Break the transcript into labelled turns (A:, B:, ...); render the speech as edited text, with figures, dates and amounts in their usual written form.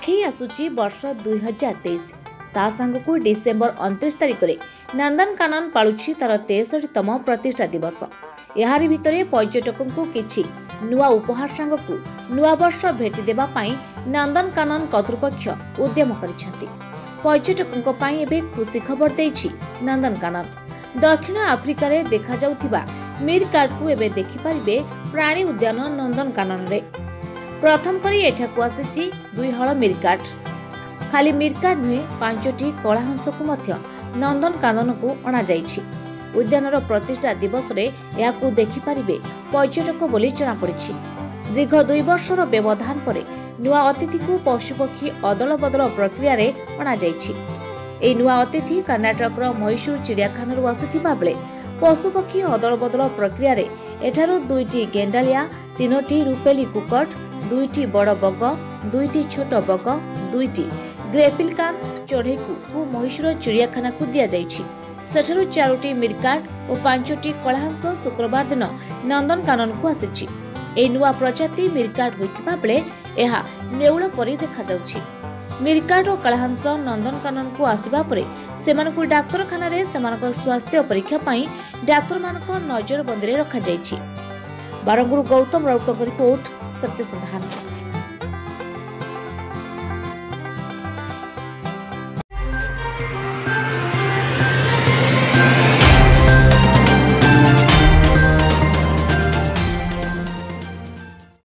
A: पाखे आसुची वर्ष 2023 ता सांगकु डिसेंबर 29 तारिख में नंदनकानन पालुछि तार 63तम प्रतिष्ठा दिवस। याहारी भितरे पर्यटकों को किछि नुआ उपहार सांगकु नुआ वर्ष भेटी देबा पाई नंदनकानन कर्तृपक्ष उद्यम करिसेंति। पर्यटकों पाई एबे खुशी खबर देछि नंदनकानन। दक्षिण आफ्रिका रे देखा जाउथिबा मीरकार्ड को एबे देखि परिबे प्राणी उद्यान नंदनकानन रे। प्रथम करी एठाकु आसीछि 2 हल मीरकार्ड। खाली मीरकार्ड नुहे 5टी कलाहंस को मध्य नंदनकानन को अणा जाइछि। उद्यानर प्रतिष्ठा दिवस रे याकु देखि परिबे पर्यटक बोली जଣା पड़िछि। दीर्घ 2 वर्षर व्यवधान परे नुआ अतिथि को पशुपक्षी अदल बदल प्रक्रिया रे अणा जाइछि। ए नुआ अतिथि कर्नाटक रो मैसूर चिड़ियाखाना रो आसीथिबा बेले पशुपक्षी अदल बदल प्रक्रिया रे एठारो 2टी गेंडालिया, 3टी रुपेली कुकट, 2टी बड़ बग, 2टी छोट बग, 2टी ग्रेपिलकान चढ़ेकु मैसूर चिड़ियाखाना को दिया जाइछि। सेठारु 4टी मीरकार्ड और 5टी कलाहंस शुक्रवार दिन नंदनकानन को आसीछि। ए नुआ प्रजाति मीरकार्ड होइथिबा बेले एहा नेउळ परि देखा जाउछि। मीरकार्ड और कलाहंस नंदनकानन को आसीबा परे सेमानकु डाक्तरखाना रे सेमानक स्वास्थ्य परीक्षा पई डाक्तर मानक नजरबंदी रे रखा जाइछि। बारंगुरु गौतम राउतक रिपोर्ट सत्य संधान।